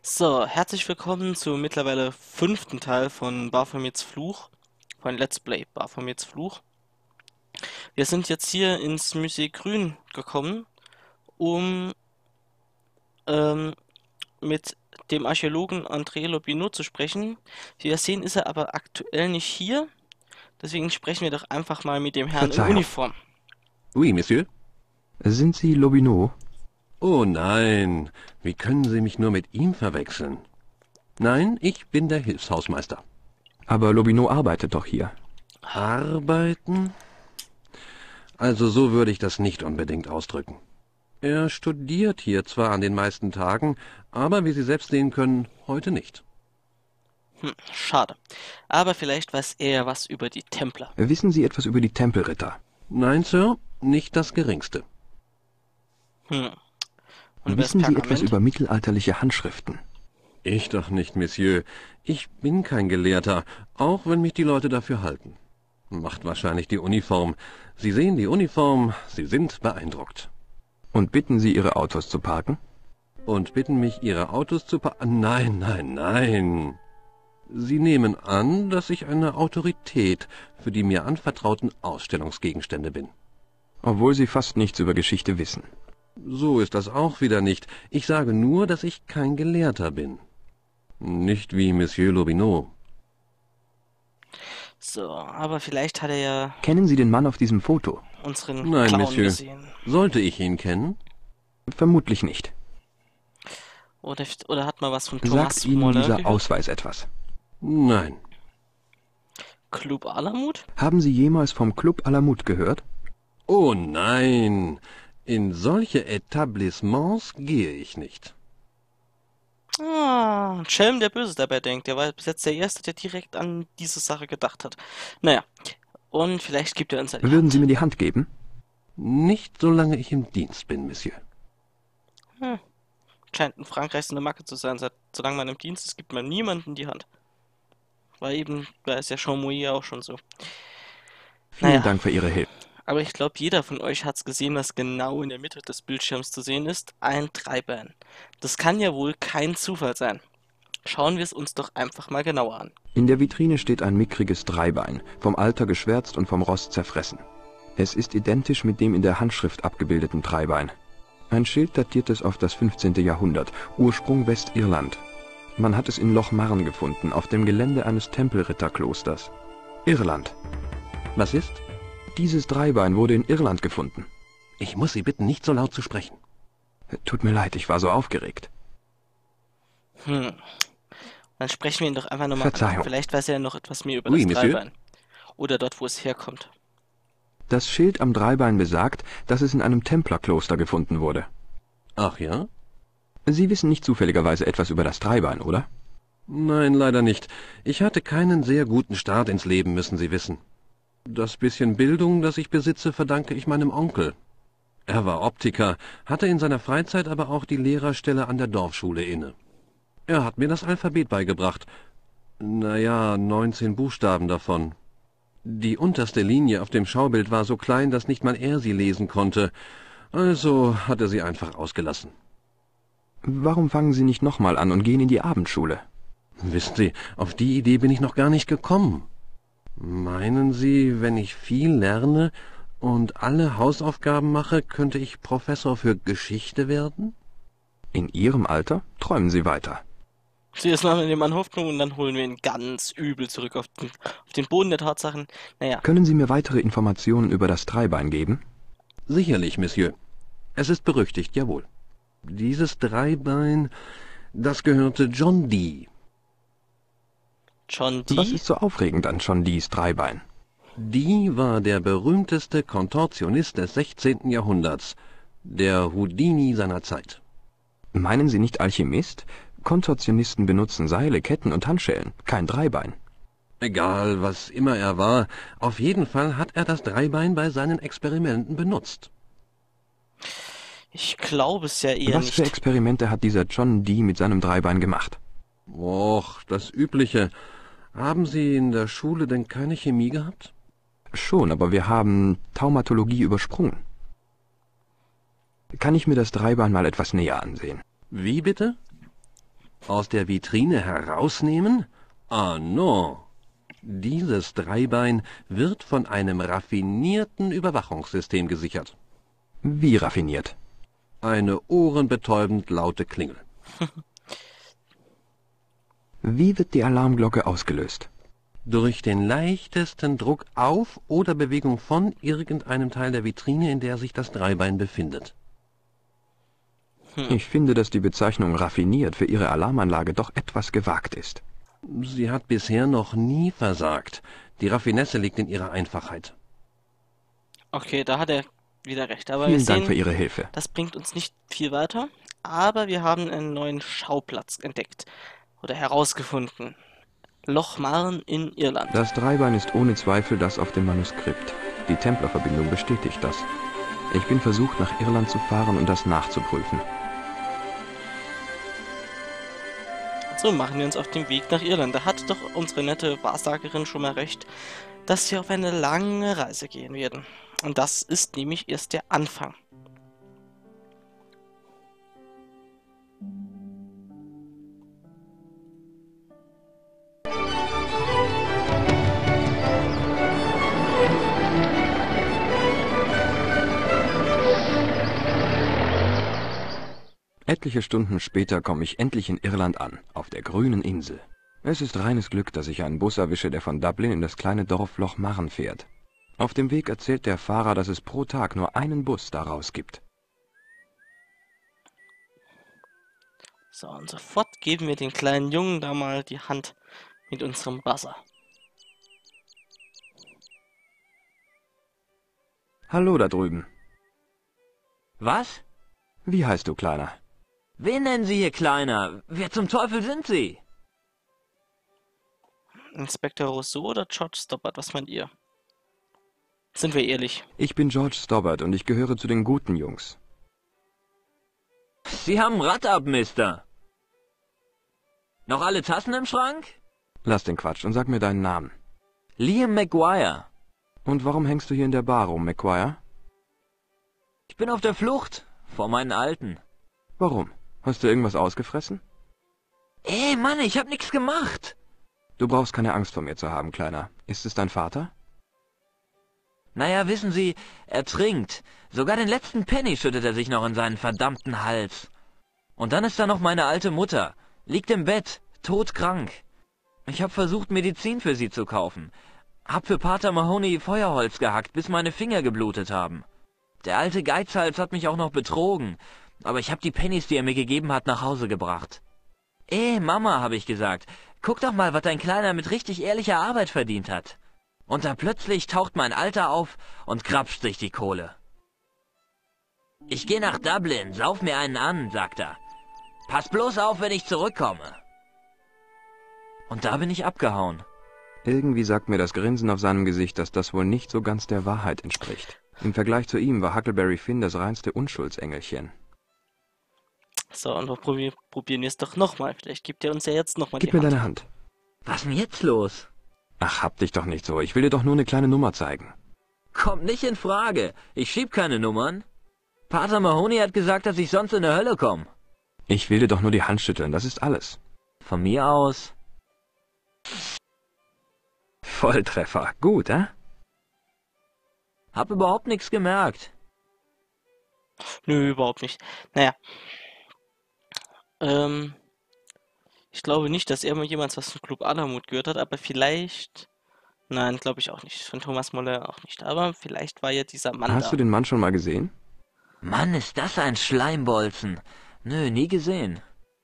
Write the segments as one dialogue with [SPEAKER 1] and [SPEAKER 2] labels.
[SPEAKER 1] So, herzlich willkommen zum mittlerweile 5. Teil von Baphomets Fluch, von Let's Play Baphomets Fluch. Wir sind jetzt hier ins Musée Grün gekommen, um ähm, mit dem Archäologen André Lobinot zu sprechen. Wie wir sehen, ist er aber aktuell nicht hier, deswegen sprechen wir doch einfach mal mit dem Herrn in
[SPEAKER 2] Verzeihung.
[SPEAKER 1] Uniform.
[SPEAKER 3] Oui, Monsieur.
[SPEAKER 2] Sind Sie Lobinot?
[SPEAKER 3] Oh nein, wie können Sie mich nur mit ihm verwechseln? Nein, ich bin der Hilfshausmeister.
[SPEAKER 2] Aber Lobinot arbeitet doch hier.
[SPEAKER 3] Arbeiten? Also so würde ich das nicht unbedingt ausdrücken. Er studiert hier zwar an den meisten Tagen, aber wie Sie selbst sehen können, heute nicht.
[SPEAKER 1] Schade. Aber vielleicht weiß er was über die Templer.
[SPEAKER 2] Wissen Sie etwas über die Tempelritter?
[SPEAKER 3] Nein, Sir, nicht das Geringste.
[SPEAKER 1] Und über das
[SPEAKER 2] Wissen Sie etwas
[SPEAKER 1] Pergament?
[SPEAKER 2] über mittelalterliche Handschriften?
[SPEAKER 3] Ich doch nicht, Monsieur. Ich bin kein Gelehrter, auch wenn mich die Leute dafür halten. Macht wahrscheinlich die Uniform. Sie sehen die Uniform, Sie sind beeindruckt.
[SPEAKER 2] Und bitten Sie, Ihre Autos zu parken?
[SPEAKER 3] Und bitten mich, Ihre Autos zu Nein, nein, nein. Sie nehmen an, dass ich eine Autorität für die mir anvertrauten Ausstellungsgegenstände bin.
[SPEAKER 2] Obwohl Sie fast nichts über Geschichte wissen.
[SPEAKER 3] So ist das auch wieder nicht. Ich sage nur, dass ich kein Gelehrter bin. Nicht wie Monsieur Lobinot.
[SPEAKER 1] So, aber vielleicht hat er ja
[SPEAKER 2] Kennen Sie den Mann auf diesem Foto?
[SPEAKER 1] unseren
[SPEAKER 3] Nein,
[SPEAKER 1] Clown
[SPEAKER 3] Monsieur.
[SPEAKER 1] gesehen.
[SPEAKER 3] Sollte ich ihn kennen?
[SPEAKER 2] Vermutlich nicht.
[SPEAKER 1] Oder hat man was von Thomas
[SPEAKER 2] Sagt Ihnen
[SPEAKER 1] Moller
[SPEAKER 2] dieser
[SPEAKER 1] gehört?
[SPEAKER 2] Ausweis etwas?
[SPEAKER 3] Nein.
[SPEAKER 1] Club Alamut?
[SPEAKER 2] Haben Sie jemals vom Club Alamut gehört?
[SPEAKER 3] Oh nein. In solche Etablissements gehe ich nicht.
[SPEAKER 1] Ah, ein Schelm, der Böses dabei denkt. Der war bis jetzt der Erste, der direkt an diese Sache gedacht hat. Naja, und vielleicht gibt er uns ja die
[SPEAKER 2] Würden
[SPEAKER 1] Hand.
[SPEAKER 2] Sie mir die Hand geben?
[SPEAKER 3] Nicht solange ich im Dienst bin, Monsieur.
[SPEAKER 1] Scheint in Frankreich so eine Macke zu sein. Solange man im Dienst ist, gibt man niemandem die Hand. Da ist ja Chamois auch schon so.
[SPEAKER 2] Vielen
[SPEAKER 1] Naja,
[SPEAKER 2] Dank für Ihre Hilfe.
[SPEAKER 1] aber ich glaube, jeder von euch hat es gesehen, was genau in der Mitte des Bildschirms zu sehen ist. Ein Dreibein. Das kann ja wohl kein Zufall sein. Schauen wir es uns doch einfach mal genauer an.
[SPEAKER 2] In der Vitrine steht ein mickriges Dreibein, vom Alter geschwärzt und vom Rost zerfressen. Es ist identisch mit dem in der Handschrift abgebildeten Dreibein. Ein Schild datiert es auf das 15. Jahrhundert, Ursprung Westirland. Man hat es in Loch Marn gefunden, auf dem Gelände eines Tempelritterklosters. Irland.
[SPEAKER 3] Was ist?
[SPEAKER 2] Dieses Dreibein wurde in Irland gefunden.
[SPEAKER 3] Ich muss Sie bitten, nicht so laut zu sprechen.
[SPEAKER 2] Tut mir leid, ich war so aufgeregt.
[SPEAKER 1] Dann sprechen wir ihn doch einfach nochmal an.
[SPEAKER 2] Verzeihung.
[SPEAKER 1] Vielleicht weiß er ja noch etwas mehr über
[SPEAKER 3] Oui,
[SPEAKER 1] das
[SPEAKER 3] Monsieur.
[SPEAKER 1] Dreibein. Oder dort, wo es herkommt.
[SPEAKER 2] Das Schild am Dreibein besagt, dass es in einem Templerkloster gefunden wurde.
[SPEAKER 3] Ach ja?
[SPEAKER 2] Sie wissen nicht zufälligerweise etwas über das Dreibein, oder?
[SPEAKER 3] Nein, leider nicht. Ich hatte keinen sehr guten Start ins Leben, müssen Sie wissen. Das bisschen Bildung, das ich besitze, verdanke ich meinem Onkel. Er war Optiker, hatte in seiner Freizeit aber auch die Lehrerstelle an der Dorfschule inne. Er hat mir das Alphabet beigebracht. 19 Buchstaben davon. Die unterste Linie auf dem Schaubild war so klein, dass nicht mal er sie lesen konnte. Also hat er sie einfach ausgelassen.
[SPEAKER 2] Warum fangen Sie nicht nochmal an und gehen in die Abendschule?
[SPEAKER 3] Wissen Sie, auf die Idee bin ich noch gar nicht gekommen. Meinen Sie, wenn ich viel lerne und alle Hausaufgaben mache, könnte ich Professor für Geschichte werden?
[SPEAKER 2] In Ihrem Alter träumen Sie weiter.
[SPEAKER 1] Zuerst machen wir dem Mann Hoffnung und dann holen wir ihn ganz übel zurück auf den Boden der Tatsachen. Naja,
[SPEAKER 2] Können Sie mir weitere Informationen über das Dreibein geben?
[SPEAKER 3] Sicherlich, Monsieur. Es ist berüchtigt, jawohl. Dieses Dreibein, das gehörte John Dee.
[SPEAKER 1] John
[SPEAKER 2] Was
[SPEAKER 1] Dee?
[SPEAKER 2] ist so aufregend an John Dees Dreibein?
[SPEAKER 3] Dee war der berühmteste Kontortionist des 16. Jahrhunderts, der Houdini seiner Zeit.
[SPEAKER 2] Meinen Sie nicht Alchemist? Kontortionisten benutzen Seile, Ketten und Handschellen, kein Dreibein.
[SPEAKER 3] Egal, was immer er war, auf jeden Fall hat er das Dreibein bei seinen Experimenten benutzt.
[SPEAKER 1] Ich glaube es ja eher
[SPEAKER 2] Was für
[SPEAKER 1] nicht.
[SPEAKER 2] Experimente hat dieser John Dee mit seinem Dreibein gemacht?
[SPEAKER 3] Och, das Übliche. Haben Sie in der Schule denn keine Chemie gehabt?
[SPEAKER 2] Schon, aber wir haben Taumatologie übersprungen. Kann ich mir das Dreibein mal etwas näher ansehen?
[SPEAKER 3] Wie bitte? Aus der Vitrine herausnehmen? Ah, no. Dieses Dreibein wird von einem raffinierten Überwachungssystem gesichert.
[SPEAKER 2] Wie raffiniert?
[SPEAKER 3] Eine ohrenbetäubend laute Klingel.
[SPEAKER 2] Wie wird die Alarmglocke ausgelöst?
[SPEAKER 3] Durch den leichtesten Druck auf oder Bewegung von irgendeinem Teil der Vitrine, in der sich das Dreibein befindet.
[SPEAKER 2] Ich finde, dass die Bezeichnung raffiniert für Ihre Alarmanlage doch etwas gewagt ist.
[SPEAKER 3] Sie hat bisher noch nie versagt. Die Raffinesse liegt in ihrer Einfachheit.
[SPEAKER 1] Okay, da hat er wieder recht. Aber wir
[SPEAKER 2] Vielen Dank
[SPEAKER 1] sehen,
[SPEAKER 2] für Ihre Hilfe.
[SPEAKER 1] das bringt uns nicht viel weiter. Aber wir haben einen neuen Schauplatz entdeckt oder herausgefunden. Loch Marn in Irland.
[SPEAKER 2] Das Dreibein ist ohne Zweifel das auf dem Manuskript. Die Templerverbindung bestätigt das. Ich bin versucht, nach Irland zu fahren und das nachzuprüfen.
[SPEAKER 1] So machen wir uns auf den Weg nach Irland. Da hat doch unsere nette Wahrsagerin schon mal recht, dass wir auf eine lange Reise gehen werden. Und das ist nämlich erst der Anfang.
[SPEAKER 2] Etliche Stunden später komme ich endlich in Irland an, auf der grünen Insel. Es ist reines Glück, dass ich einen Bus erwische, der von Dublin in das kleine Dorf Loch Marn fährt. Auf dem Weg erzählt der Fahrer, dass es pro Tag nur einen Bus daraus gibt.
[SPEAKER 1] So, und sofort geben wir den kleinen Jungen da mal die Hand mit unserem Buzzer.
[SPEAKER 2] Hallo da drüben.
[SPEAKER 4] Was?
[SPEAKER 2] Wie heißt du, Kleiner?
[SPEAKER 4] Wen nennen Sie hier Kleiner? Wer zum Teufel sind Sie?
[SPEAKER 1] Inspektor Rousseau oder George Stoppard, was meint ihr? Sind wir ehrlich?
[SPEAKER 2] Ich bin George Stobbart und ich gehöre zu den guten Jungs.
[SPEAKER 4] Sie haben ein Rad ab, Mister. Noch alle Tassen im Schrank?
[SPEAKER 2] Lass den Quatsch und sag mir deinen Namen.
[SPEAKER 4] Liam McGuire.
[SPEAKER 2] Und warum hängst du hier in der Bar rum, McGuire?
[SPEAKER 4] Ich bin auf der Flucht vor meinen Alten.
[SPEAKER 2] Warum? Hast du irgendwas ausgefressen?
[SPEAKER 4] Ey, Mann, ich hab nichts gemacht.
[SPEAKER 2] Du brauchst keine Angst vor mir zu haben, Kleiner. Ist es dein Vater?
[SPEAKER 4] Naja, wissen Sie, er trinkt. Sogar den letzten Penny schüttet er sich noch in seinen verdammten Hals. Und dann ist da noch meine alte Mutter. Liegt im Bett, todkrank. Ich hab versucht, Medizin für sie zu kaufen. Hab für Pater Mahoney Feuerholz gehackt, bis meine Finger geblutet haben. Der alte Geizhals hat mich auch noch betrogen. Aber ich hab die Pennies, die er mir gegeben hat, nach Hause gebracht. Mama, habe ich gesagt, guck doch mal, was dein Kleiner mit richtig ehrlicher Arbeit verdient hat. Und da plötzlich taucht mein Alter auf und krapscht sich die Kohle. Ich geh nach Dublin, sauf mir einen an, sagt er. Pass bloß auf, wenn ich zurückkomme. Und da bin ich abgehauen.
[SPEAKER 2] Irgendwie sagt mir das Grinsen auf seinem Gesicht, dass das wohl nicht so ganz der Wahrheit entspricht. Im Vergleich zu ihm war Huckleberry Finn das reinste Unschuldsengelchen.
[SPEAKER 1] So, und wir probieren wir es doch nochmal. Vielleicht gibt er uns ja jetzt nochmal die
[SPEAKER 2] Gib mir
[SPEAKER 1] Hand.
[SPEAKER 2] deine Hand.
[SPEAKER 4] Was ist denn jetzt los?
[SPEAKER 2] Ach, hab dich doch nicht so. Ich will dir doch nur eine kleine Nummer zeigen.
[SPEAKER 4] Kommt nicht in Frage. Ich schieb keine Nummern. Pater Mahoney hat gesagt, dass ich sonst in der Hölle komme.
[SPEAKER 2] Ich will dir doch nur die Hand schütteln, das ist alles.
[SPEAKER 4] Von mir aus.
[SPEAKER 2] Volltreffer. Gut,
[SPEAKER 4] Hab überhaupt nichts gemerkt.
[SPEAKER 1] Nö, überhaupt nicht. Naja. Ich glaube nicht, dass er mal jemals was von Club Alamut gehört hat, aber vielleicht... Nein, glaube ich auch nicht. Von Thomas Moller auch nicht. Aber vielleicht war ja dieser Mann
[SPEAKER 2] Hast
[SPEAKER 1] da.
[SPEAKER 2] du den Mann schon mal gesehen?
[SPEAKER 4] Mann, ist das ein Schleimbolzen. Nö, nie gesehen.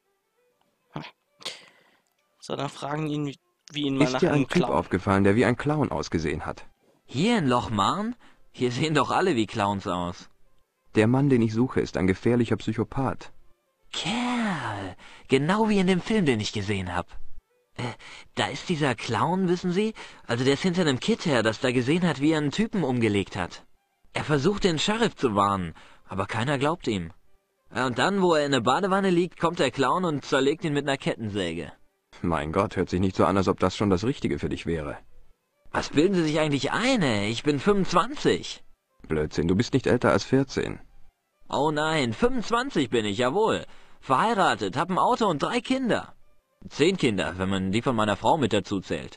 [SPEAKER 1] So, dann fragen ihn, wie ihn mal
[SPEAKER 2] Ist
[SPEAKER 1] nach
[SPEAKER 2] dir
[SPEAKER 1] einem
[SPEAKER 2] ein Typ
[SPEAKER 1] Clown.
[SPEAKER 2] aufgefallen, der wie ein Clown ausgesehen hat?
[SPEAKER 4] Hier in Loch Marn? Hier sehen doch alle wie Clowns aus.
[SPEAKER 2] Der Mann, den ich suche, ist ein gefährlicher Psychopath.
[SPEAKER 4] Kerl, genau wie in dem Film, den ich gesehen hab. Da ist dieser Clown, wissen Sie? Also der ist hinter einem Kid her, das da gesehen hat, wie er einen Typen umgelegt hat. Er versucht, den Sheriff zu warnen, aber keiner glaubt ihm. Und dann, wo er in der Badewanne liegt, kommt der Clown und zerlegt ihn mit einer Kettensäge.
[SPEAKER 2] Mein Gott, hört sich nicht so an, als ob das schon das Richtige für dich wäre.
[SPEAKER 4] Was bilden Sie sich eigentlich ein, ey? Ich bin 25.
[SPEAKER 2] Blödsinn, du bist nicht älter als 14.
[SPEAKER 4] Oh nein, 25 bin ich, jawohl. verheiratet, hab ein Auto und 3 Kinder. 10 Kinder, wenn man die von meiner Frau mit dazu zählt.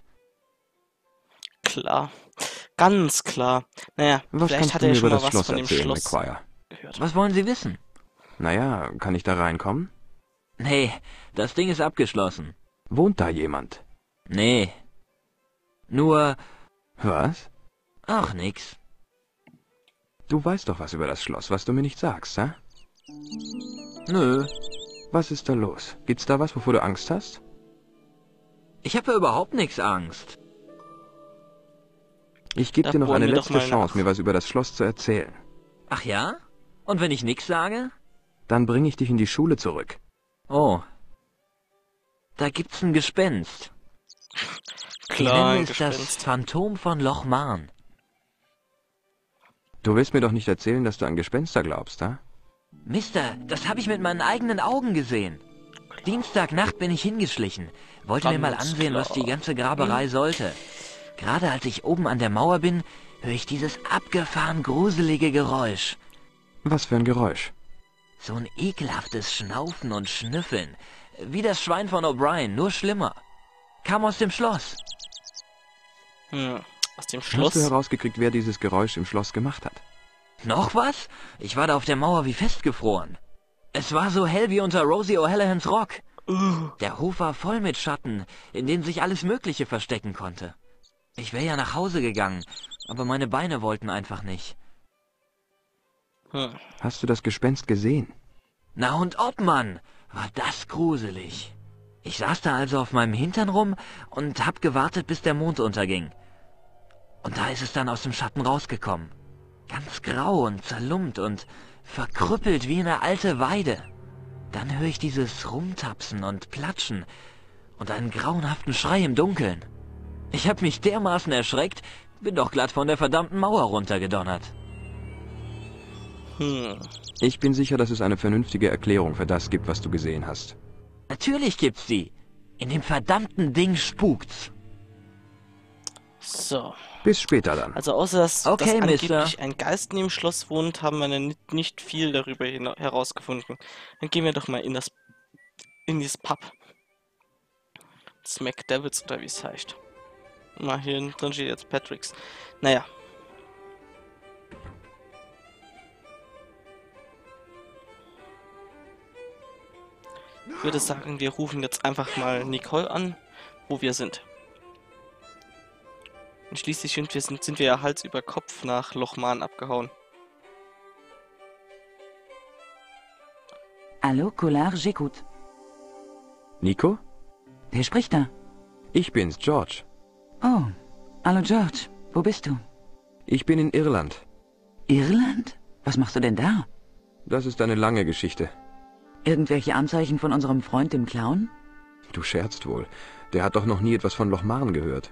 [SPEAKER 1] Klar. Ganz klar. Naja,
[SPEAKER 2] Was
[SPEAKER 1] vielleicht
[SPEAKER 2] kannst
[SPEAKER 1] hat
[SPEAKER 2] du
[SPEAKER 1] er
[SPEAKER 2] mir
[SPEAKER 1] ja
[SPEAKER 2] über
[SPEAKER 1] schon mal
[SPEAKER 2] das
[SPEAKER 1] was
[SPEAKER 2] Schloss
[SPEAKER 1] von dem
[SPEAKER 2] erzählen,
[SPEAKER 1] Schloss
[SPEAKER 2] McQuire?
[SPEAKER 1] gehört.
[SPEAKER 4] Was wollen Sie wissen?
[SPEAKER 2] Naja, kann ich da reinkommen?
[SPEAKER 4] Nee, das Ding ist abgeschlossen.
[SPEAKER 2] Wohnt da jemand?
[SPEAKER 4] Nee. Nur...
[SPEAKER 2] Was?
[SPEAKER 4] Ach, nix.
[SPEAKER 2] Du weißt doch was über das Schloss, was du mir nicht sagst, hä?
[SPEAKER 4] Nö.
[SPEAKER 2] Was ist da los? Gibt's da was, wovor du Angst hast?
[SPEAKER 4] Ich habe ja überhaupt nix Angst.
[SPEAKER 2] Ich gebe
[SPEAKER 1] Da
[SPEAKER 2] dir noch
[SPEAKER 1] bohren
[SPEAKER 2] eine
[SPEAKER 1] wir doch
[SPEAKER 2] letzte
[SPEAKER 1] mal
[SPEAKER 2] Chance,
[SPEAKER 1] nach.
[SPEAKER 2] mir was über das Schloss zu erzählen.
[SPEAKER 4] Ach ja? Und wenn ich nix sage?
[SPEAKER 2] Dann bringe ich dich in die Schule zurück.
[SPEAKER 4] Oh. Da gibt's ein Gespenst. Wir
[SPEAKER 1] Klar, ein
[SPEAKER 4] nennen es das
[SPEAKER 1] Gespenst.
[SPEAKER 4] Phantom von Loch Marn.
[SPEAKER 2] Du willst mir doch nicht erzählen, dass du an Gespenster glaubst, hä?
[SPEAKER 4] Mister, das habe ich mit meinen eigenen Augen gesehen. Dienstagnacht bin ich hingeschlichen. Wollte mir mal
[SPEAKER 1] Ganz
[SPEAKER 4] ansehen, was
[SPEAKER 1] klar.
[SPEAKER 4] die ganze Graberei sollte. Gerade als ich oben an der Mauer bin, höre ich dieses abgefahren gruselige Geräusch.
[SPEAKER 2] Was für ein Geräusch.
[SPEAKER 4] So ein ekelhaftes Schnaufen und Schnüffeln. Wie das Schwein von O'Brien, nur schlimmer. Kam aus dem Schloss.
[SPEAKER 1] Aus dem
[SPEAKER 2] Hast du
[SPEAKER 1] Schloss?
[SPEAKER 2] herausgekriegt, wer dieses Geräusch im Schloss gemacht hat?
[SPEAKER 4] Noch was? Ich war da auf der Mauer wie festgefroren. Es war so hell wie unter Rosie O'Hallahans Rock. Der Hof war voll mit Schatten, in denen sich alles Mögliche verstecken konnte. Ich wäre ja nach Hause gegangen, aber meine Beine wollten einfach nicht.
[SPEAKER 2] Hast du das Gespenst gesehen?
[SPEAKER 4] Na und ob, Mann, war das gruselig. Ich saß da also auf meinem Hintern rum und hab gewartet, bis der Mond unterging. Und da ist es dann aus dem Schatten rausgekommen. Ganz grau und zerlumpt und verkrüppelt wie eine alte Weide. Dann höre ich dieses Rumtapsen und Platschen und einen grauenhaften Schrei im Dunkeln. Ich hab mich dermaßen erschreckt, bin doch glatt von der verdammten Mauer runtergedonnert.
[SPEAKER 2] Ich bin sicher, dass es eine vernünftige Erklärung für das gibt, was du gesehen hast.
[SPEAKER 4] Natürlich gibt's sie. In dem verdammten Ding spukt's.
[SPEAKER 1] So.
[SPEAKER 2] Bis später dann.
[SPEAKER 1] Also außer dass
[SPEAKER 4] Okay,
[SPEAKER 1] angeblich
[SPEAKER 4] Mister.
[SPEAKER 1] ein Geist in dem Schloss wohnt, haben wir nicht viel darüber herausgefunden. Dann gehen wir doch mal in dieses Pub. Smack Devils oder wie es heißt. Mal hier drin steht jetzt Patricks. Naja. Ich würde sagen, wir rufen jetzt einfach mal Nicole an, wo wir sind. Und schließlich sind wir ja Hals über Kopf nach Loch Marn abgehauen.
[SPEAKER 5] Allô, Collard, j'écoute.
[SPEAKER 2] Nico?
[SPEAKER 5] Wer spricht da?
[SPEAKER 2] Ich bin's, George.
[SPEAKER 5] Oh, hallo George, wo bist du?
[SPEAKER 2] Ich bin in Irland.
[SPEAKER 5] Irland? Was machst du denn da?
[SPEAKER 2] Das ist eine lange Geschichte.
[SPEAKER 5] Irgendwelche Anzeichen von unserem Freund, dem Clown?
[SPEAKER 2] Du scherzt wohl. Der hat doch noch nie etwas von Loch Marn gehört.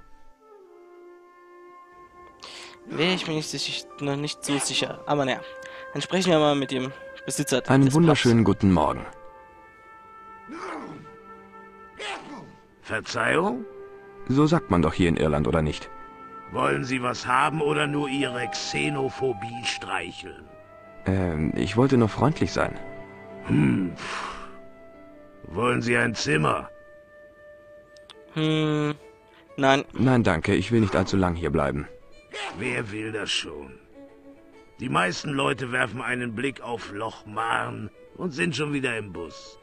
[SPEAKER 1] Wäre ich mir noch nicht so sicher. Aber naja, dann sprechen wir mal mit dem Besitzer
[SPEAKER 2] Einen
[SPEAKER 1] des
[SPEAKER 2] wunderschönen guten Morgen.
[SPEAKER 6] Verzeihung?
[SPEAKER 2] So sagt man doch hier in Irland, oder nicht?
[SPEAKER 6] Wollen Sie was haben oder nur Ihre Xenophobie streicheln?
[SPEAKER 2] Ich wollte nur freundlich sein.
[SPEAKER 6] Wollen Sie ein Zimmer?
[SPEAKER 1] Pubs. Nein,
[SPEAKER 2] Nein, danke, ich will nicht allzu lang hier bleiben.
[SPEAKER 6] Wer will das schon? Die meisten Leute werfen einen Blick auf Loch Marn und sind schon wieder im Bus.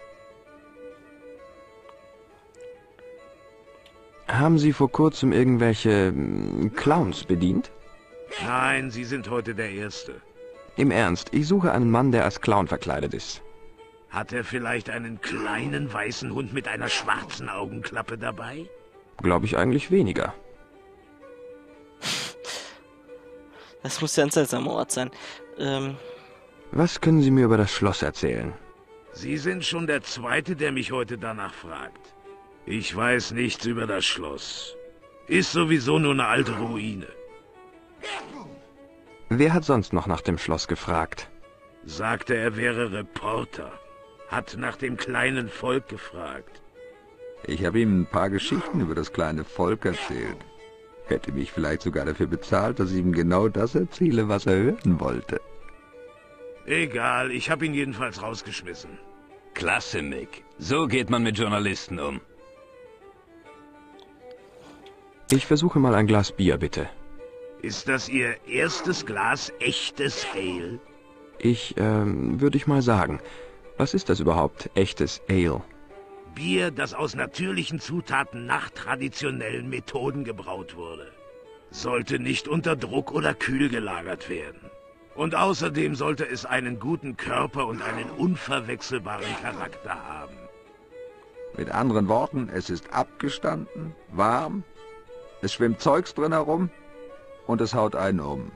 [SPEAKER 2] Haben Sie vor kurzem irgendwelche Clowns bedient?
[SPEAKER 6] Nein, Sie sind heute der Erste.
[SPEAKER 2] Im Ernst, ich suche einen Mann, der als Clown verkleidet ist.
[SPEAKER 6] Hat er vielleicht einen kleinen weißen Hund mit einer schwarzen Augenklappe dabei?
[SPEAKER 2] Glaube ich eigentlich weniger.
[SPEAKER 1] das muss ja ein seltsamer Ort sein.
[SPEAKER 2] Was können Sie mir über das Schloss erzählen?
[SPEAKER 6] Sie sind schon der Zweite, der mich heute danach fragt. Ich weiß nichts über das Schloss. Ist sowieso nur eine alte Ruine.
[SPEAKER 2] Wer hat sonst noch nach dem Schloss gefragt?
[SPEAKER 6] Sagte, er wäre Reporter. Hat nach dem kleinen Volk gefragt.
[SPEAKER 7] Ich habe ihm ein paar Geschichten über das kleine Volk erzählt. Hätte mich vielleicht sogar dafür bezahlt, dass ich ihm genau das erzähle, was er hören wollte.
[SPEAKER 6] Egal, ich habe ihn jedenfalls rausgeschmissen.
[SPEAKER 3] Klasse, Mick. So geht man mit Journalisten um.
[SPEAKER 2] Ich versuche mal ein Glas Bier, bitte.
[SPEAKER 6] Ist das Ihr erstes Glas echtes Ale?
[SPEAKER 2] Würde ich mal sagen. Was ist das überhaupt, echtes Ale?
[SPEAKER 6] Bier, das aus natürlichen Zutaten nach traditionellen Methoden gebraut wurde. Sollte nicht unter Druck oder kühl gelagert werden. Und außerdem sollte es einen guten Körper und einen unverwechselbaren Charakter haben.
[SPEAKER 7] Mit anderen Worten, es ist abgestanden, warm, es schwimmt Zeugs drin herum und es haut einen um.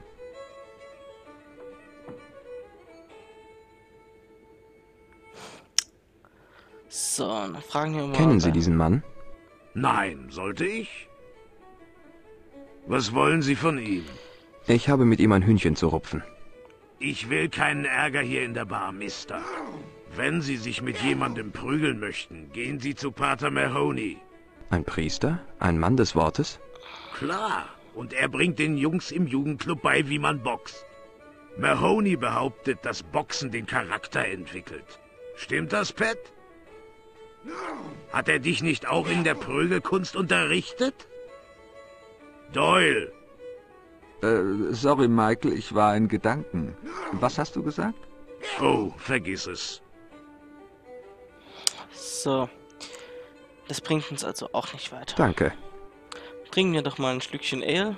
[SPEAKER 1] So, dann fragen wir mal.
[SPEAKER 2] Kennen Sie diesen Mann?
[SPEAKER 6] Nein, sollte ich? Was wollen Sie von ihm?
[SPEAKER 2] Ich habe mit ihm ein Hühnchen zu rupfen.
[SPEAKER 6] Ich will keinen Ärger hier in der Bar, Mister. Wenn Sie sich mit jemandem prügeln möchten, gehen Sie zu Pater Mahoney.
[SPEAKER 2] Ein Priester? Ein Mann des Wortes?
[SPEAKER 6] Klar, und er bringt den Jungs im Jugendclub bei, wie man boxt. Mahoney behauptet, dass Boxen den Charakter entwickelt. Stimmt das, Pat? Hat er dich nicht auch in der Prügelkunst unterrichtet? Doyle!
[SPEAKER 7] Sorry, Michael, ich war in Gedanken. Was hast du gesagt?
[SPEAKER 6] Oh, vergiss es.
[SPEAKER 1] So. Das bringt uns also auch nicht weiter.
[SPEAKER 2] Danke.
[SPEAKER 1] Trinken wir doch mal ein Schlückchen Ale.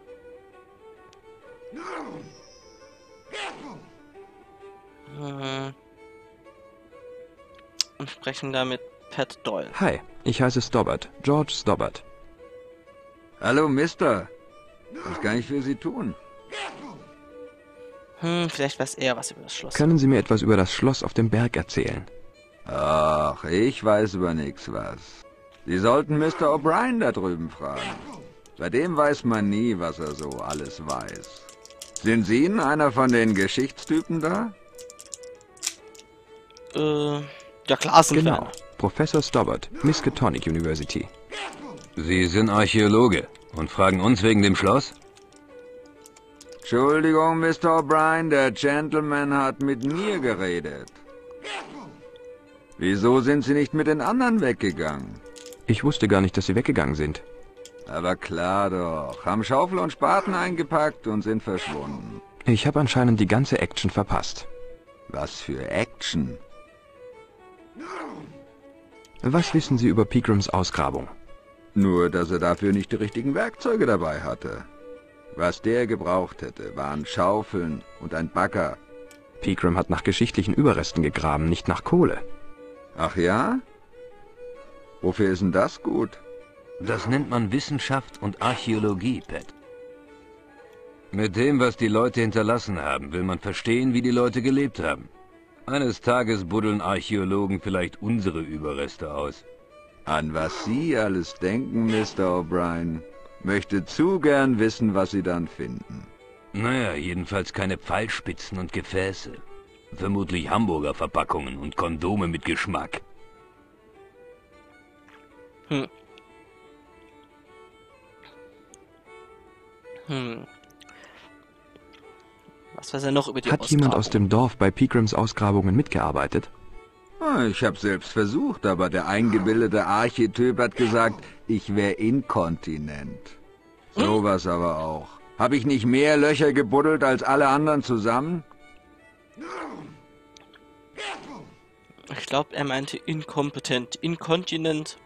[SPEAKER 1] Und sprechen da mit Pat Doyle.
[SPEAKER 2] Hi, ich heiße Stobbart. George Stobbart.
[SPEAKER 7] Hallo, Mister. Was kann ich für Sie tun?
[SPEAKER 1] Vielleicht weiß er was über das Schloss.
[SPEAKER 2] Können Sie mir etwas über das Schloss auf dem Berg erzählen?
[SPEAKER 7] Ach, ich weiß über nichts was. Sie sollten Mr. O'Brien da drüben fragen. Bei dem weiß man nie, was er so alles weiß. Sind Sie einer von den Geschichtstypen da?
[SPEAKER 1] Ja klar sind wir
[SPEAKER 2] Genau.
[SPEAKER 1] einer.
[SPEAKER 2] Professor Stobbart, Miskatonic University.
[SPEAKER 3] Sie sind Archäologe und fragen uns wegen dem Schloss?
[SPEAKER 7] Entschuldigung, Mr. O'Brien, der Gentleman hat mit mir geredet. Wieso sind Sie nicht mit den anderen weggegangen?
[SPEAKER 2] Ich wusste gar nicht, dass Sie weggegangen sind.
[SPEAKER 7] Aber klar doch, haben Schaufel und Spaten eingepackt und sind verschwunden.
[SPEAKER 2] Ich habe anscheinend die ganze Action verpasst.
[SPEAKER 7] Was für Action?
[SPEAKER 2] Was wissen Sie über Pegrams Ausgrabung?
[SPEAKER 7] Nur, dass er dafür nicht die richtigen Werkzeuge dabei hatte. Was der gebraucht hätte, waren Schaufeln und ein Bagger.
[SPEAKER 2] Pegram hat nach geschichtlichen Überresten gegraben, nicht nach Kohle.
[SPEAKER 7] Ach ja? Wofür ist denn das gut?
[SPEAKER 3] Das nennt man Wissenschaft und Archäologie, Pat. Mit dem, was die Leute hinterlassen haben, will man verstehen, wie die Leute gelebt haben. Eines Tages buddeln Archäologen vielleicht unsere Überreste aus.
[SPEAKER 7] An was Sie alles denken, Mr. O'Brien. Möchte zu gern wissen, was Sie dann finden.
[SPEAKER 3] Naja, jedenfalls keine Pfeilspitzen und Gefäße. Vermutlich Hamburger-Verpackungen und Kondome mit Geschmack.
[SPEAKER 1] Was weiß er noch über die
[SPEAKER 2] Hat jemand aus
[SPEAKER 1] Ausgrabung?
[SPEAKER 2] dem Dorf bei Pegrams Ausgrabungen mitgearbeitet?
[SPEAKER 7] Ich habe selbst versucht, aber der eingebildete Archetyp hat gesagt, ich wäre inkontinent. Sowas aber auch. Habe ich nicht mehr Löcher gebuddelt als alle anderen zusammen?
[SPEAKER 1] Ich glaube, er meinte inkompetent. Inkontinent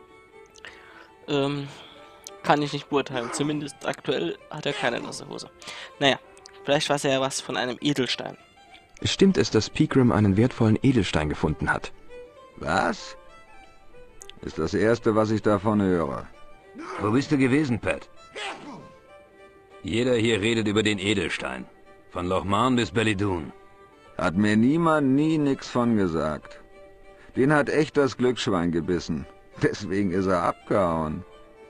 [SPEAKER 1] kann ich nicht beurteilen. Zumindest aktuell hat er keine nasse Hose. Naja, vielleicht weiß er ja was von einem Edelstein.
[SPEAKER 2] Stimmt es, dass Pegram einen wertvollen Edelstein gefunden hat?
[SPEAKER 7] Was? Ist das Erste, was ich davon höre.
[SPEAKER 3] Wo bist du gewesen, Pat? Jeder hier redet über den Edelstein. Von Loch Marn bis Ballydoon.
[SPEAKER 7] Hat mir niemand nie nix von gesagt. Den hat echt das Glücksschwein gebissen. Deswegen ist er abgehauen.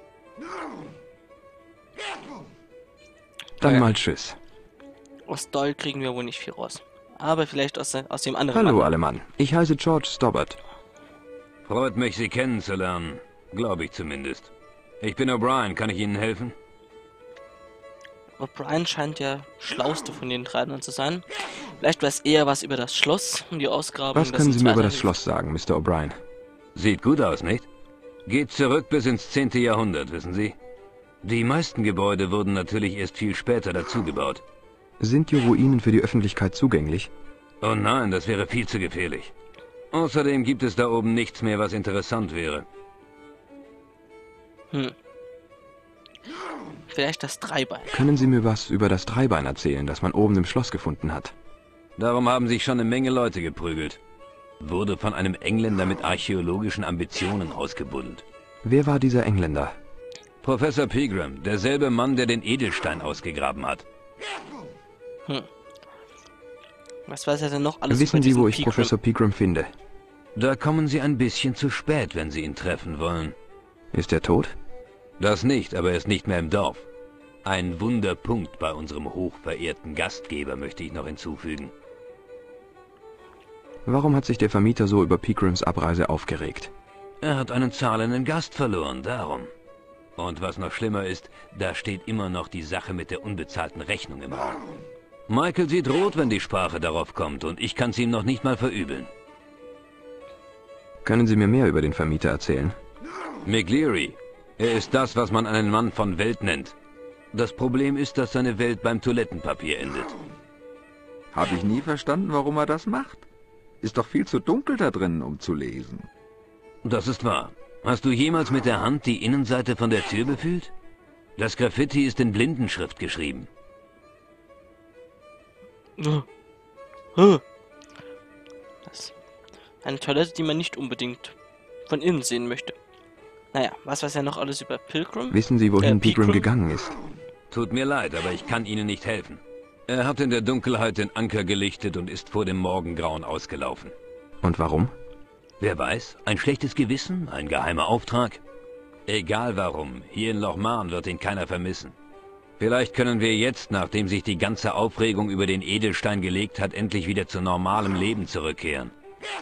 [SPEAKER 2] Dann
[SPEAKER 1] Ja.
[SPEAKER 2] mal tschüss.
[SPEAKER 1] Aus Doyle kriegen wir wohl nicht viel raus. Aber vielleicht aus dem anderen
[SPEAKER 2] Hallo
[SPEAKER 1] Mann.
[SPEAKER 2] allemann, ich heiße George Stobbart.
[SPEAKER 3] Freut mich, Sie kennenzulernen. Glaube ich zumindest. Ich bin O'Brien, kann ich Ihnen helfen?
[SPEAKER 1] O'Brien scheint der schlauste von den dreien zu sein. Vielleicht weiß er was über das Schloss und die Ausgrabung.
[SPEAKER 2] Was können Sie mir über das Schloss sagen, Mr. O'Brien?
[SPEAKER 3] Sieht gut aus, nicht? Geht zurück bis ins 10. Jahrhundert, wissen Sie? Die meisten Gebäude wurden natürlich erst viel später dazugebaut.
[SPEAKER 2] Sind die Ruinen für die Öffentlichkeit zugänglich?
[SPEAKER 3] Oh nein, das wäre viel zu gefährlich. Außerdem gibt es da oben nichts mehr, was interessant wäre.
[SPEAKER 1] Vielleicht das Dreibein.
[SPEAKER 2] Können Sie mir was über das Dreibein erzählen, das man oben im Schloss gefunden hat?
[SPEAKER 3] Darum haben sich schon eine Menge Leute geprügelt. Wurde von einem Engländer mit archäologischen Ambitionen ausgebuddelt.
[SPEAKER 2] Wer war dieser Engländer?
[SPEAKER 3] Professor Pegram, derselbe Mann, der den Edelstein ausgegraben hat.
[SPEAKER 1] Was weiß er denn noch alles
[SPEAKER 2] Wissen
[SPEAKER 1] über
[SPEAKER 2] Sie,
[SPEAKER 1] diesen
[SPEAKER 2] wo ich
[SPEAKER 1] Pegram?
[SPEAKER 2] Professor Pegram finde?
[SPEAKER 3] Da kommen Sie ein bisschen zu spät, wenn Sie ihn treffen wollen.
[SPEAKER 2] Ist er tot?
[SPEAKER 3] Das nicht, aber er ist nicht mehr im Dorf. Ein Wunderpunkt bei unserem hochverehrten Gastgeber möchte ich noch hinzufügen.
[SPEAKER 2] Warum hat sich der Vermieter so über Pegrams Abreise aufgeregt?
[SPEAKER 3] Er hat einen zahlenden Gast verloren, darum. Und was noch schlimmer ist, da steht immer noch die Sache mit der unbezahlten Rechnung im Raum. Michael sieht rot, wenn die Sprache darauf kommt, und ich kann es ihm noch nicht mal verübeln.
[SPEAKER 2] Können Sie mir mehr über den Vermieter erzählen?
[SPEAKER 3] McLeary. Er ist das, was man einen Mann von Welt nennt. Das Problem ist, dass seine Welt beim Toilettenpapier endet.
[SPEAKER 7] Habe ich nie verstanden, warum er das macht. Ist doch viel zu dunkel da drinnen, um zu lesen.
[SPEAKER 3] Das ist wahr. Hast du jemals mit der Hand die Innenseite von der Tür befühlt? Das Graffiti ist in Blindenschrift geschrieben.
[SPEAKER 1] Das ist eine Toilette, die man nicht unbedingt von innen sehen möchte. Naja, was weiß er noch alles über Pilgrim?
[SPEAKER 2] Wissen Sie, wohin Pegram
[SPEAKER 1] Pegram?
[SPEAKER 2] gegangen ist?
[SPEAKER 3] Tut mir leid, aber ich kann Ihnen nicht helfen. Er hat in der Dunkelheit den Anker gelichtet und ist vor dem Morgengrauen ausgelaufen.
[SPEAKER 2] Und warum?
[SPEAKER 3] Wer weiß, ein schlechtes Gewissen, ein geheimer Auftrag? Egal warum, hier in Loch Marn wird ihn keiner vermissen. Vielleicht können wir jetzt, nachdem sich die ganze Aufregung über den Edelstein gelegt hat, endlich wieder zu normalem Leben zurückkehren.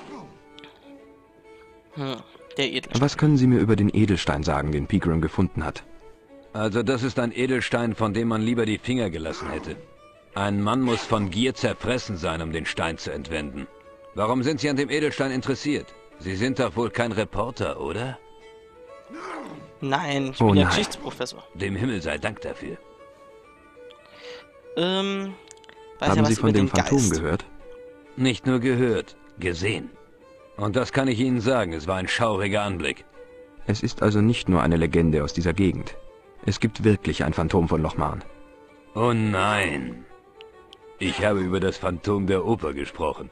[SPEAKER 1] Der Edelstein.
[SPEAKER 2] Was können Sie mir über den Edelstein sagen, den Pegram gefunden hat?
[SPEAKER 3] Also das ist ein Edelstein, von dem man lieber die Finger gelassen hätte. Ein Mann muss von Gier zerfressen sein, um den Stein zu entwenden. Warum sind Sie an dem Edelstein interessiert? Sie sind doch wohl kein Reporter, oder?
[SPEAKER 1] Nein, ich
[SPEAKER 2] Oh
[SPEAKER 1] bin ja
[SPEAKER 2] nein.
[SPEAKER 1] Geschichtsprofessor.
[SPEAKER 3] Dem Himmel sei Dank dafür.
[SPEAKER 1] Weiß
[SPEAKER 2] Haben
[SPEAKER 1] ja was
[SPEAKER 2] Sie von
[SPEAKER 1] über
[SPEAKER 2] dem
[SPEAKER 1] den
[SPEAKER 2] Phantom
[SPEAKER 1] Geist.
[SPEAKER 2] gehört?
[SPEAKER 3] Nicht nur gehört, gesehen. Und das kann ich Ihnen sagen, es war ein schauriger Anblick.
[SPEAKER 2] Es ist also nicht nur eine Legende aus dieser Gegend. Es gibt wirklich ein Phantom von Loch Marn.
[SPEAKER 3] Oh nein. Ich habe über das Phantom der Oper gesprochen.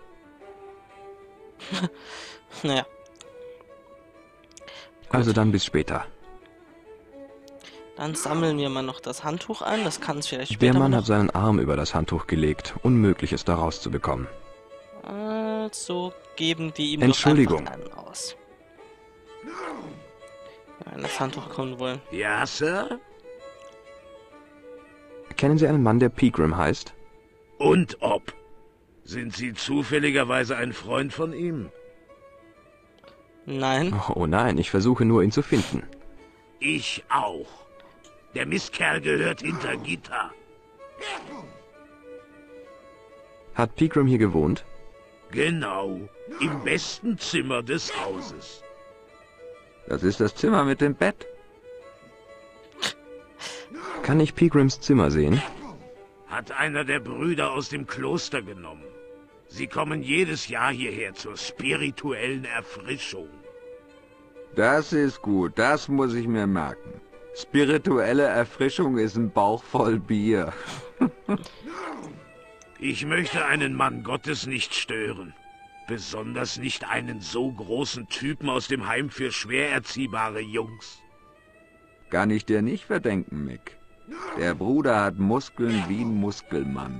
[SPEAKER 1] Naja,
[SPEAKER 2] Also dann bis später.
[SPEAKER 1] dann sammeln wir mal noch das Handtuch ein. Das kann es vielleicht
[SPEAKER 2] Der
[SPEAKER 1] später
[SPEAKER 2] Mann
[SPEAKER 1] mal
[SPEAKER 2] hat
[SPEAKER 1] noch.
[SPEAKER 2] seinen Arm über das Handtuch gelegt. Unmöglich, es da rauszubekommen.
[SPEAKER 1] Also geben wir ihm
[SPEAKER 2] Entschuldigung.
[SPEAKER 1] doch einfach einen aus. Wenn das Handtuch kommen wollen.
[SPEAKER 6] Ja, Sir?
[SPEAKER 2] Kennen Sie einen Mann, der Pegram heißt?
[SPEAKER 6] Und ob? Sind Sie zufälligerweise ein Freund von ihm?
[SPEAKER 1] Nein.
[SPEAKER 2] Oh nein, ich versuche nur, ihn zu finden.
[SPEAKER 6] Ich auch. Der Mistkerl gehört hinter Gitter.
[SPEAKER 2] Hat Pegram hier gewohnt?
[SPEAKER 6] Genau, im besten Zimmer des Hauses.
[SPEAKER 7] Das ist das Zimmer mit dem Bett.
[SPEAKER 2] Kann ich Pegrams Zimmer sehen?
[SPEAKER 6] Hat einer der Brüder aus dem Kloster genommen. Sie kommen jedes Jahr hierher zur spirituellen Erfrischung.
[SPEAKER 7] Das ist gut, das muss ich mir merken. Spirituelle Erfrischung ist ein Bauch voll Bier.
[SPEAKER 6] Ich möchte einen Mann Gottes nicht stören. Besonders nicht einen so großen Typen aus dem Heim für schwer erziehbare Jungs.
[SPEAKER 7] Kann ich dir nicht verdenken, Mick. Der Bruder hat Muskeln wie ein Muskelmann.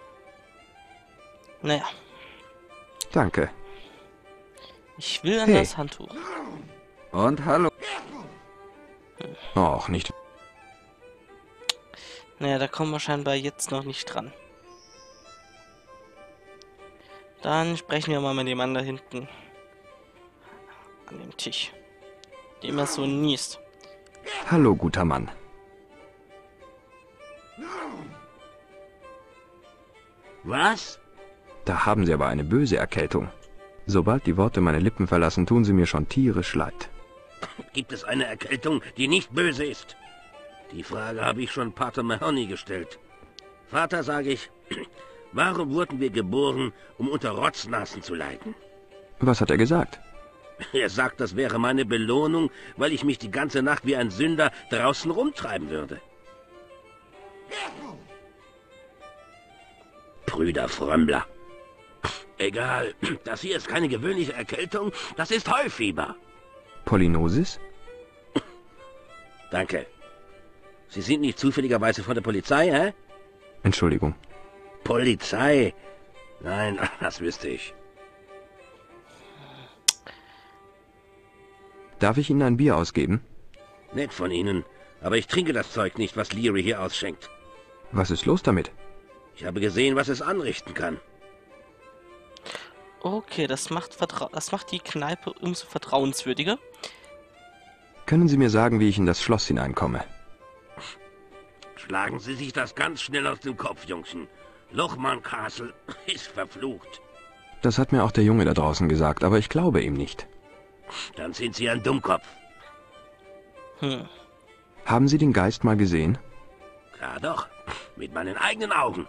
[SPEAKER 1] Naja,
[SPEAKER 2] Danke.
[SPEAKER 1] ich will an
[SPEAKER 2] Hey.
[SPEAKER 1] das Handtuch.
[SPEAKER 7] Und hallo.
[SPEAKER 2] Och, nicht.
[SPEAKER 1] Naja, da kommen wir scheinbar jetzt noch nicht dran. Dann sprechen wir mal mit dem Mann da hinten. An dem Tisch. Der immer so niest.
[SPEAKER 2] Hallo, guter Mann.
[SPEAKER 6] Was?
[SPEAKER 2] Da haben Sie aber eine böse Erkältung. Sobald die Worte meine Lippen verlassen, tun sie mir schon tierisch leid.
[SPEAKER 8] Gibt es eine Erkältung, die nicht böse ist? Die Frage habe ich schon Pater Mahoney gestellt. Vater, sage ich, warum wurden wir geboren, um unter Rotznasen zu leiden?
[SPEAKER 2] Was hat er gesagt?
[SPEAKER 8] Er sagt, das wäre meine Belohnung, weil ich mich die ganze Nacht wie ein Sünder draußen rumtreiben würde. Brüder Frömmler. Egal, das hier ist keine gewöhnliche Erkältung, das ist Heufieber.
[SPEAKER 2] Pollinosis?
[SPEAKER 8] Danke. Sie sind nicht zufälligerweise von der Polizei, hä?
[SPEAKER 2] Entschuldigung.
[SPEAKER 8] Polizei? Nein, das wüsste ich.
[SPEAKER 2] Darf ich Ihnen ein Bier ausgeben?
[SPEAKER 8] Nett von Ihnen, aber ich trinke das Zeug nicht, was Leary hier ausschenkt.
[SPEAKER 2] Was ist los damit?
[SPEAKER 8] Ich habe gesehen, was es anrichten kann.
[SPEAKER 1] Okay, das macht die Kneipe umso vertrauenswürdiger.
[SPEAKER 2] Können Sie mir sagen, wie ich in das Schloss hineinkomme?
[SPEAKER 8] Schlagen Sie sich das ganz schnell aus dem Kopf, Jungchen. Lochmann Castle ist verflucht.
[SPEAKER 2] Das hat mir auch der Junge da draußen gesagt, aber ich glaube ihm nicht.
[SPEAKER 8] Dann sind Sie ein Dummkopf.
[SPEAKER 2] Haben Sie den Geist mal gesehen?
[SPEAKER 8] Ja doch, mit meinen eigenen Augen.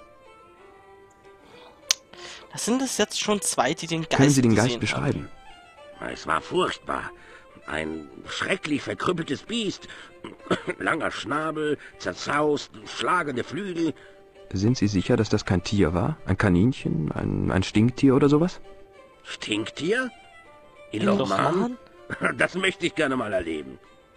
[SPEAKER 1] Das sind es jetzt schon zwei, die den Geist
[SPEAKER 2] Können Sie den Geist
[SPEAKER 1] gesehen
[SPEAKER 2] beschreiben?
[SPEAKER 8] Es war furchtbar. Ein schrecklich verkrüppeltes Biest. Langer Schnabel, zerzaust, schlagende Flügel.
[SPEAKER 2] Sind Sie sicher, dass das kein Tier war? Ein Kaninchen? Ein Stinktier oder sowas?
[SPEAKER 8] Stinktier? In
[SPEAKER 1] In
[SPEAKER 8] Lochmann? Das möchte ich gerne mal erleben.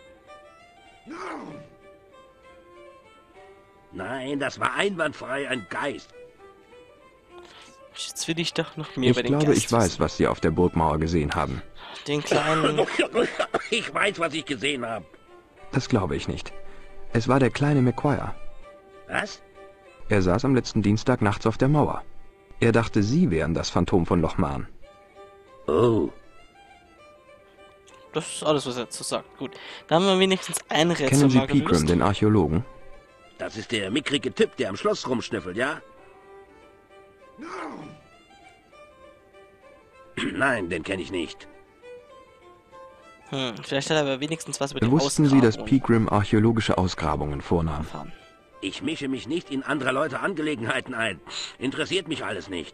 [SPEAKER 8] Nein, das war einwandfrei ein Geist.
[SPEAKER 1] Jetzt will ich doch noch mehr
[SPEAKER 2] Ich
[SPEAKER 1] über den
[SPEAKER 2] glaube,
[SPEAKER 1] Geist
[SPEAKER 2] ich weiß,
[SPEAKER 1] wissen.
[SPEAKER 2] was Sie auf der Burgmauer gesehen haben.
[SPEAKER 1] Den kleinen...
[SPEAKER 8] Ich weiß, was ich gesehen habe.
[SPEAKER 2] Das glaube ich nicht. Es war der kleine Macquire.
[SPEAKER 8] Was?
[SPEAKER 2] Er saß am letzten Dienstag nachts auf der Mauer. Er dachte, Sie wären das Phantom von Lochmann.
[SPEAKER 8] Oh.
[SPEAKER 1] Das ist alles, was er dazu sagt. Gut, da haben wir wenigstens ein Rätsel
[SPEAKER 2] Kennen Sie
[SPEAKER 1] mal
[SPEAKER 2] Pegram,
[SPEAKER 1] gelöst.
[SPEAKER 2] den Archäologen?
[SPEAKER 8] Das ist der mickrige Typ, der am Schloss rumschnüffelt, ja? Nein, den kenne ich nicht.
[SPEAKER 1] Vielleicht hat er aber wenigstens was über die
[SPEAKER 2] Wussten Sie, dass
[SPEAKER 1] Ausgrabungen
[SPEAKER 2] Pegram archäologische Ausgrabungen vornahm?
[SPEAKER 1] erfahren.
[SPEAKER 8] Ich mische mich nicht in anderer Leute Angelegenheiten ein. Interessiert mich alles nicht.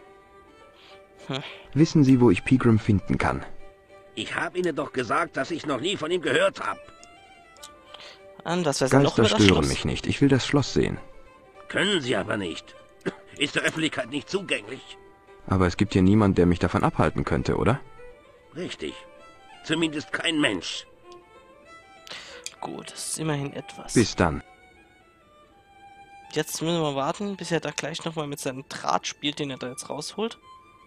[SPEAKER 2] Wissen Sie, wo ich Pegram finden kann?
[SPEAKER 8] Ich habe Ihnen doch gesagt, dass ich noch nie von ihm gehört habe.
[SPEAKER 1] An was weiß er noch
[SPEAKER 2] Geister
[SPEAKER 1] über das
[SPEAKER 2] stören
[SPEAKER 1] Schloss?
[SPEAKER 2] mich nicht. Ich will das Schloss sehen.
[SPEAKER 8] Können Sie aber nicht. Ist der Öffentlichkeit nicht zugänglich.
[SPEAKER 2] Aber es gibt hier niemand, der mich davon abhalten könnte, oder?
[SPEAKER 8] Richtig. Zumindest kein Mensch.
[SPEAKER 1] Gut, das ist immerhin etwas.
[SPEAKER 2] Bis dann.
[SPEAKER 1] Jetzt müssen wir warten, bis er da gleich nochmal mit seinem Draht spielt, den er da jetzt rausholt.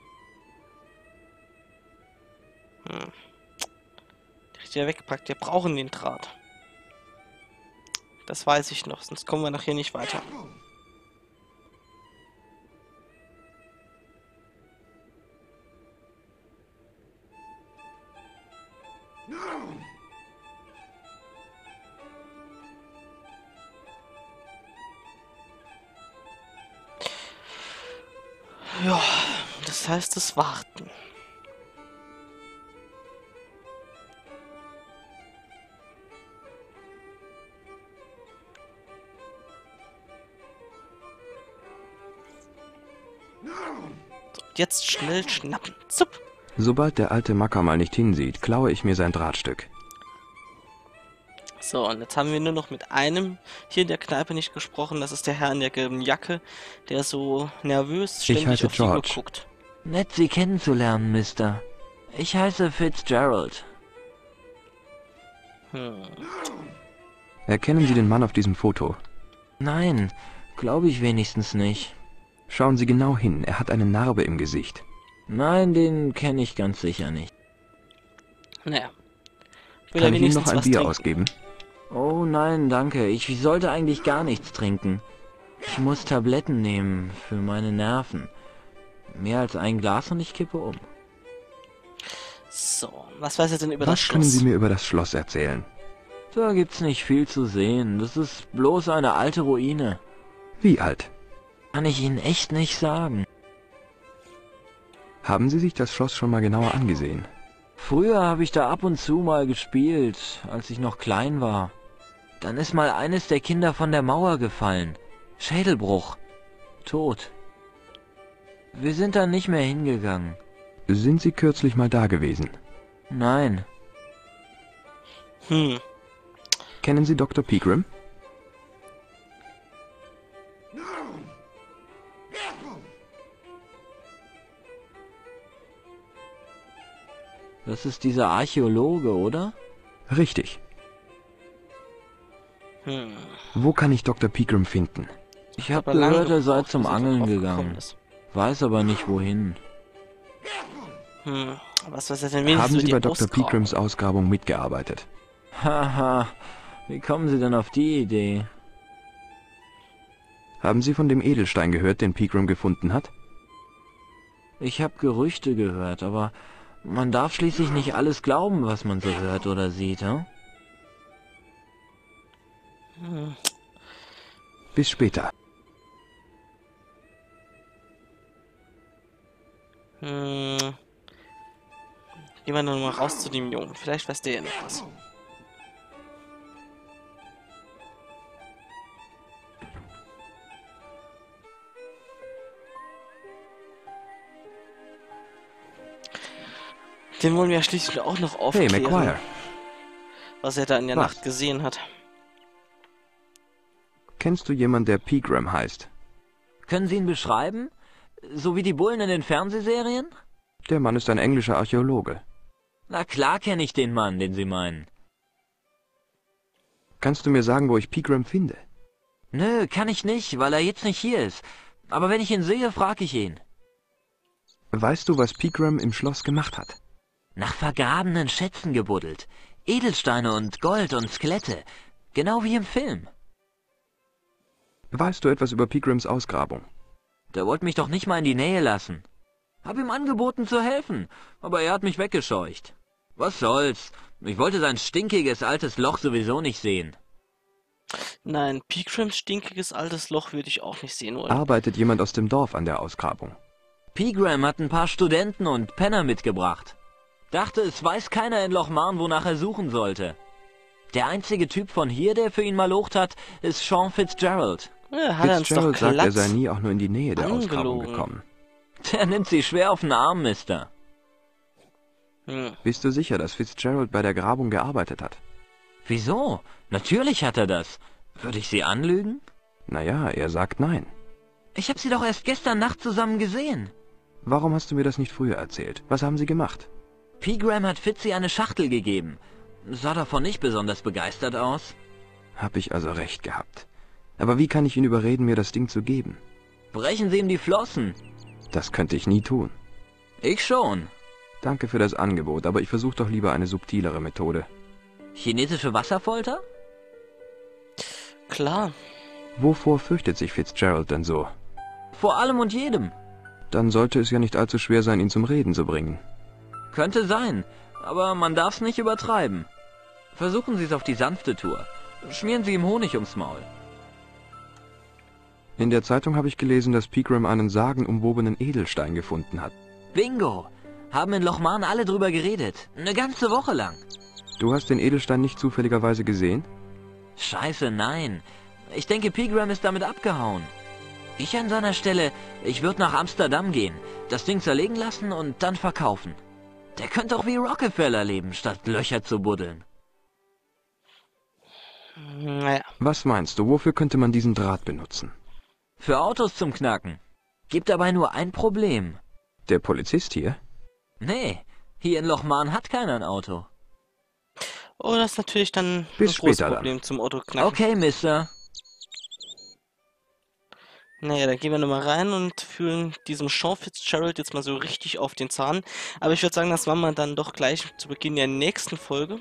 [SPEAKER 1] Der hat ja weggepackt. Wir brauchen den Draht. Das weiß ich noch, sonst kommen wir nachher nicht weiter. Ja, das heißt das Warten. So, jetzt schnell schnappen. Zup.
[SPEAKER 2] Sobald der alte Macker mal nicht hinsieht, klaue ich mir sein Drahtstück.
[SPEAKER 1] So, und jetzt haben wir nur noch mit einem hier in der Kneipe nicht gesprochen. Das ist der Herr in der gelben Jacke, der so nervös ständig
[SPEAKER 2] heiße
[SPEAKER 1] auf die Uhr
[SPEAKER 2] George.
[SPEAKER 1] guckt.
[SPEAKER 4] Nett, Sie kennenzulernen, Mister. Ich heiße Fitzgerald.
[SPEAKER 2] Erkennen Sie den Mann auf diesem Foto?
[SPEAKER 4] Nein, glaube ich wenigstens nicht.
[SPEAKER 2] Schauen Sie genau hin, er hat eine Narbe im Gesicht.
[SPEAKER 4] Nein, den kenne ich ganz sicher nicht.
[SPEAKER 1] Naja. Ich will
[SPEAKER 2] Kann
[SPEAKER 1] ja
[SPEAKER 2] ich Ihnen
[SPEAKER 1] wenigstens
[SPEAKER 2] noch ein
[SPEAKER 1] was
[SPEAKER 2] Bier
[SPEAKER 1] trinken.
[SPEAKER 2] ausgeben?
[SPEAKER 4] Oh nein, danke. Ich sollte eigentlich gar nichts trinken. Ich muss Tabletten nehmen für meine Nerven. Mehr als ein Glas und ich kippe um.
[SPEAKER 1] So, was weiß er denn über das
[SPEAKER 2] Was können
[SPEAKER 1] Schloss?
[SPEAKER 2] Sie mir über das Schloss erzählen?
[SPEAKER 4] Da gibt's nicht viel zu sehen. Das ist bloß eine alte Ruine.
[SPEAKER 2] Wie alt?
[SPEAKER 4] Kann ich Ihnen echt nicht sagen.
[SPEAKER 2] Haben Sie sich das Schloss schon mal genauer angesehen?
[SPEAKER 4] Früher habe ich da ab und zu mal gespielt, als ich noch klein war. Dann ist mal eines der Kinder von der Mauer gefallen. Schädelbruch. Tot. Wir sind dann nicht mehr hingegangen.
[SPEAKER 2] Sind Sie kürzlich mal da gewesen?
[SPEAKER 4] Nein.
[SPEAKER 2] Kennen Sie Dr. Pegram?
[SPEAKER 4] Das ist dieser Archäologe, oder?
[SPEAKER 2] Richtig. Wo kann ich Dr. Pegram finden?
[SPEAKER 4] Ich habe gehört, er sei zum Angeln gegangen. Weiß aber nicht wohin.
[SPEAKER 1] Was weiß er denn wenigstens
[SPEAKER 2] Haben
[SPEAKER 1] so
[SPEAKER 2] Sie
[SPEAKER 1] die
[SPEAKER 2] bei Dr.
[SPEAKER 1] Ausgrabung?
[SPEAKER 2] Pegrams Ausgrabung mitgearbeitet?
[SPEAKER 4] Haha, wie kommen Sie denn auf die Idee?
[SPEAKER 2] Haben Sie von dem Edelstein gehört, den Pegram gefunden hat?
[SPEAKER 4] Ich habe Gerüchte gehört, aber man darf schließlich nicht alles glauben, was man so hört oder sieht, hm?
[SPEAKER 2] Bis später.
[SPEAKER 1] Gehen wir noch mal raus zu dem Jungen. Vielleicht weiß der ja noch was. Den wollen wir ja schließlich auch noch
[SPEAKER 2] Hey,
[SPEAKER 1] aufklären,
[SPEAKER 2] McGuire.
[SPEAKER 1] was er da in der
[SPEAKER 2] Was?
[SPEAKER 1] Nacht gesehen hat.
[SPEAKER 2] Kennst du jemanden, der Pegram heißt?
[SPEAKER 4] Können Sie ihn beschreiben? So wie die Bullen in den Fernsehserien?
[SPEAKER 2] Der Mann ist ein englischer Archäologe.
[SPEAKER 4] Na klar kenne ich den Mann, den Sie meinen.
[SPEAKER 2] Kannst du mir sagen, wo ich Pegram finde?
[SPEAKER 4] Nö, kann ich nicht, weil er jetzt nicht hier ist. Aber wenn ich ihn sehe, frage ich ihn.
[SPEAKER 2] Weißt du, was Pegram im Schloss gemacht hat?
[SPEAKER 4] Nach vergrabenen Schätzen gebuddelt. Edelsteine und Gold und Skelette. Genau wie im Film.
[SPEAKER 2] Weißt du etwas über Pegrams Ausgrabung?
[SPEAKER 4] Der wollte mich doch nicht mal in die Nähe lassen. Hab ihm angeboten zu helfen, aber er hat mich weggescheucht. Was soll's? Ich wollte sein stinkiges altes Loch sowieso nicht sehen.
[SPEAKER 1] Nein, Pegrams stinkiges altes Loch würde ich auch nicht sehen wollen.
[SPEAKER 2] Arbeitet jemand aus dem Dorf an der Ausgrabung?
[SPEAKER 4] Pegram hat ein paar Studenten und Penner mitgebracht. Dachte, es weiß keiner in Loch Marne, wonach er suchen sollte. Der einzige Typ von hier, der für ihn malocht hat, ist Sean Fitzgerald.
[SPEAKER 1] Ja, hat er uns doch
[SPEAKER 2] Fitzgerald sagt, er
[SPEAKER 1] glatt
[SPEAKER 2] sei nie auch nur in die Nähe der Ausgrabung
[SPEAKER 1] angelogen.
[SPEAKER 2] gekommen.
[SPEAKER 4] Der nimmt sie schwer auf den Arm, Mister.
[SPEAKER 2] Bist du sicher, dass Fitzgerald bei der Grabung gearbeitet hat?
[SPEAKER 4] Wieso? Natürlich hat er das. Würde ich Sie anlügen?
[SPEAKER 2] Naja, er sagt nein.
[SPEAKER 4] Ich habe Sie doch erst gestern Nacht zusammen gesehen.
[SPEAKER 2] Warum hast du mir das nicht früher erzählt? Was haben sie gemacht?
[SPEAKER 4] Pegram hat Fitzy eine Schachtel gegeben. Sah davon nicht besonders begeistert aus.
[SPEAKER 2] Hab ich also recht gehabt. Aber wie kann ich ihn überreden, mir das Ding zu geben?
[SPEAKER 4] Brechen Sie ihm die Flossen.
[SPEAKER 2] Das könnte ich nie tun.
[SPEAKER 4] Ich schon.
[SPEAKER 2] Danke für das Angebot, aber ich versuche doch lieber eine subtilere Methode.
[SPEAKER 4] Chinesische Wasserfolter?
[SPEAKER 1] Klar.
[SPEAKER 2] Wovor fürchtet sich Fitzgerald denn so?
[SPEAKER 4] Vor allem und jedem.
[SPEAKER 2] Dann sollte es ja nicht allzu schwer sein, ihn zum Reden zu bringen.
[SPEAKER 4] Könnte sein, aber man darf's nicht übertreiben. Versuchen Sie es auf die sanfte Tour. Schmieren Sie ihm Honig ums Maul.
[SPEAKER 2] In der Zeitung habe ich gelesen, dass Pegram einen sagenumwobenen Edelstein gefunden hat.
[SPEAKER 4] Bingo! Haben in Loch Marne alle drüber geredet. Eine ganze Woche lang.
[SPEAKER 2] Du hast den Edelstein nicht zufälligerweise gesehen?
[SPEAKER 4] Scheiße, nein. Ich denke, Pegram ist damit abgehauen. Ich an seiner Stelle, ich würde nach Amsterdam gehen, das Ding zerlegen lassen und dann verkaufen. Der könnte auch wie Rockefeller leben, statt Löcher zu buddeln.
[SPEAKER 1] Naja.
[SPEAKER 2] Was meinst du, wofür könnte man diesen Draht benutzen?
[SPEAKER 4] Für Autos zum Knacken. Gibt dabei nur ein Problem.
[SPEAKER 2] Der Polizist hier?
[SPEAKER 4] Nee, hier in Loch Marne hat keiner ein Auto.
[SPEAKER 1] Oh, das ist natürlich dann
[SPEAKER 2] Bis
[SPEAKER 1] ein großes
[SPEAKER 2] später
[SPEAKER 1] Problem zum Autoknacken.
[SPEAKER 4] Okay, Mister.
[SPEAKER 1] Naja, dann gehen wir nochmal rein und fühlen diesem Sean Fitzgerald jetzt mal so richtig auf den Zahn. Aber ich würde sagen, das machen wir dann doch gleich zu Beginn der nächsten Folge.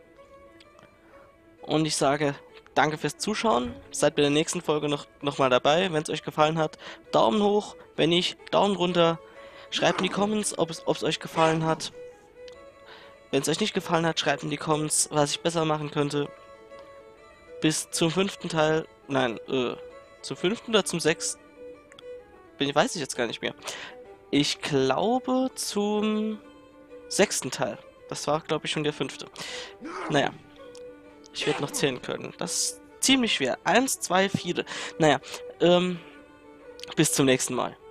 [SPEAKER 1] Und ich sage danke fürs Zuschauen. Seid bei der nächsten Folge noch mal dabei. Wenn es euch gefallen hat, Daumen hoch. Wenn nicht, Daumen runter. Schreibt in die Comments, ob es euch gefallen hat. Wenn es euch nicht gefallen hat, schreibt in die Comments, was ich besser machen könnte. Bis zum 5. Teil. Nein, zum 5. oder zum 6. Weiß ich jetzt gar nicht mehr. Ich glaube zum 6. Teil. Das war, glaube ich, schon der 5. Naja. Ich werde noch zählen können. Das ist ziemlich schwer. 1, 2, 4. Naja. Bis zum nächsten Mal.